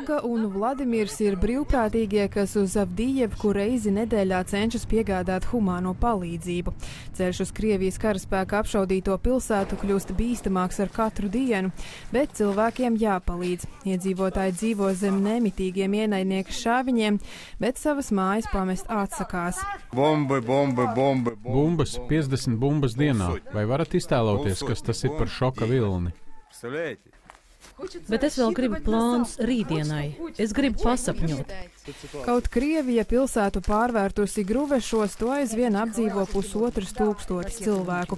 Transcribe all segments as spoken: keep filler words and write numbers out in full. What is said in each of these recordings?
Olga un Vladimirs ir brīvprātīgie, kas uz Avdijevku reizi nedēļā cenšas piegādāt humāno palīdzību. Ceļš uz Krievijas karaspēka apšaudīto pilsētu kļūst bīstamāks ar katru dienu, bet cilvēkiem jāpalīdz. Iedzīvotāji dzīvo zem nemitīgiem ienaidnieku šāviņiem, bet savas mājas pamest atsakās. Bomba, bomba, bomba, bomba. Bumbas, piecdesmit bumbas dienā. Vai varat iztēloties, kas tas ir par šoka vilni? Bet es vēl gribu plānus rītdienai. Es gribu pasapņot. Kaut Krievija pilsētu pārvērtusi gruvešos, to aizvien apdzīvo pusotras tūkstotis cilvēku.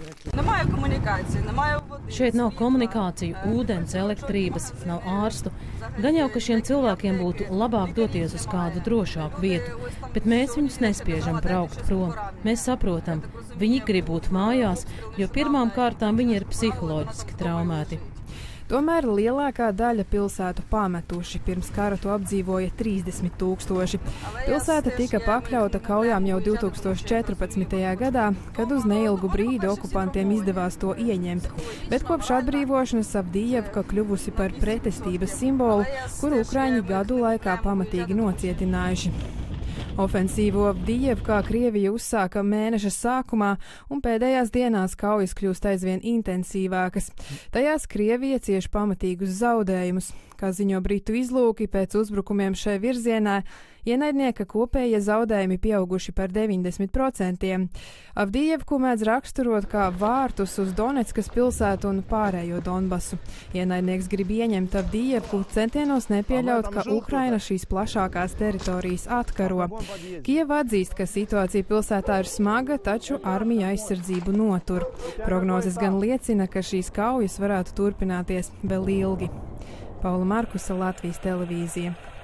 Šeit nav komunikāciju, ūdens, elektrības, nav ārstu. Gan jau, ka šiem cilvēkiem būtu labāk doties uz kādu drošāku vietu, bet mēs viņus nespiežam braukt prom. Mēs saprotam, viņi grib būt mājās, jo pirmām kārtām viņi ir psiholoģiski traumēti. Tomēr lielākā daļa pilsētu pametuši. Pirms kara to apdzīvoja trīsdesmit tūkstoši. Pilsēta tika pakļauta kaujām jau divtūkstoš četrpadsmitajā gadā, kad uz neilgu brīdi okupantiem izdevās to ieņemt. Bet kopš atbrīvošanas Avdijevka kļuvusi par pretestības simbolu, kuru ukraiņi gadu laikā pamatīgi nocietinājuši. Ofensīvo Avdijevkā Krievija uzsāka mēneša sākumā, un pēdējās dienās kaujas kļūst aizvien intensīvākas. Tajās Krievija cieš pamatīgus zaudējumus. Kā ziņo Britu izlūki, pēc uzbrukumiem šai virzienā ienaidnieka kopējie zaudējumi pieauguši par deviņdesmit procentiem. Avdijevku mēdz raksturot kā vārtus uz Donetskas pilsētu un pārējo Donbasu. Ienaidnieks grib ieņemt Avdijevku, centienos nepieļaut, ka Ukraina šīs plašākās teritorijas atkaro. Kijeva atzīst, ka situācija pilsētā ir smaga, taču armija aizsardzību notur. Prognozes gan liecina, ka šīs kaujas varētu turpināties vēl ilgi. Paula Markusa, Latvijas televīzija.